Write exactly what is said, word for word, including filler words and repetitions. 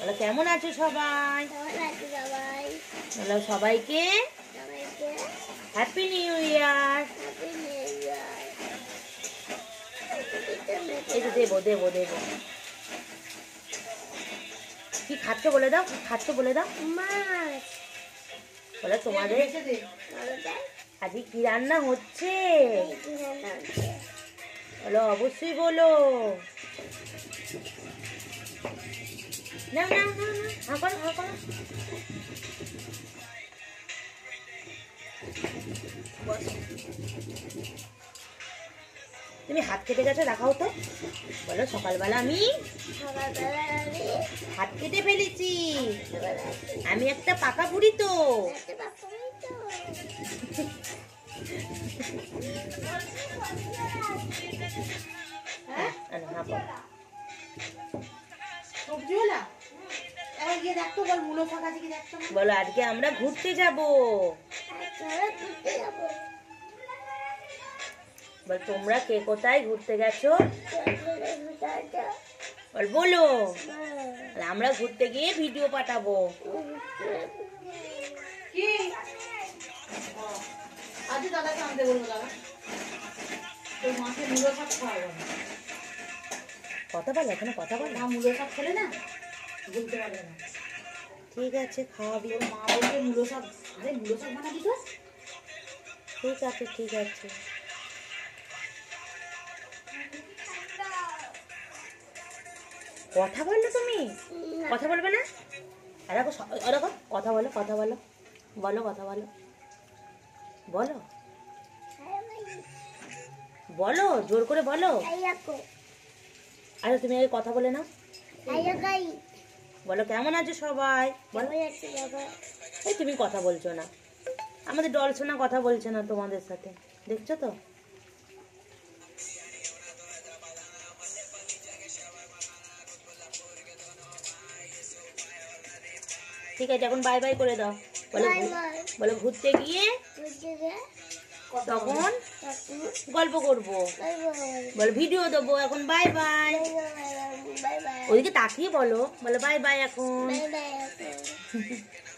বলো কেমন আছো সবাই? বলো সবাইকে হ্যাপি নিউ ইয়ার। এই তো দেবো দেবো দেবো। কি খাচ্ছ বলে দাও, কি খাচ্ছ বলে দাও। বলো তোমাদের আজকে কি রান্না হচ্ছে বলো, অবশ্যই বলো। না না না না হা করো হা করো। তুমি হাত কেটে গেছো দেখাও তো। বলো সকালবেলা আমি হাত কেটে ফেলেছি, আমি একটা পাকা বুড়ি তো। বলো আজকে আমরা ঘুরতে যাব। বল তোমরা কে কোথায় ঘুরতে গেছো বল বলো। আমরা ঘুরতে গিয়ে ভিডিও পাঠাবো। কি আজ দাদাকে আনতে বলবো। দাদা তোর মাকে মুলো শাক খাওয়াবো। কথা বল এখনো কথা বল। মা মুলো শাক খেলে না বলতে পারবে না। ঠিক আছে খাওয়াবি। মা বলবে মুলো শাক, আরে মুলো শাক বানাবি তো। ঠিক আছে ঠিক আছে। কথা বললো তুমি, কথা বলবে না? এরকম এরকম কথা বলো, কথা বলো, বলো কথা বলো, বলো বলো জোর করে বলো। আরে তুমি আগে কথা বলে না। বলো কেমন আছো সবাই। বলো এই তুমি কথা বলছো না, আমাদের ডল সোনা কথা বলছে না তোমাদের সাথে, দেখছো তো। ঠিক আছে এখন বাই বাই করে দাও। বলো বলো ঘুরতে গিয়ে তখন গল্প করবো। বলো ভিডিও দেবো এখন। Bye bye. ওদিকে তাকিয়ে বলো, বলো বাই বাই এখন।